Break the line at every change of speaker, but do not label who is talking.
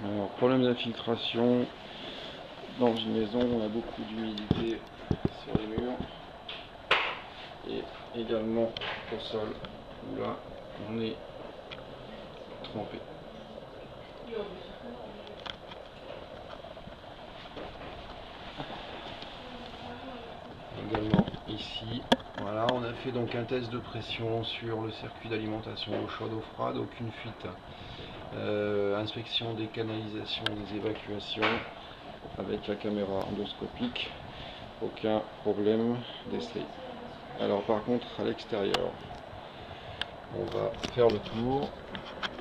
Alors, problème d'infiltration. Dans une maison, on a beaucoup d'humidité sur les murs et également au sol, où là, on est trempé. Également ici, voilà, on a fait donc un test de pression sur le circuit d'alimentation eau chaude, eau froide, aucune fuite. Inspection des canalisations, des évacuations avec la caméra endoscopique, aucun problème décelé. Alors par contre à l'extérieur, on va faire le tour.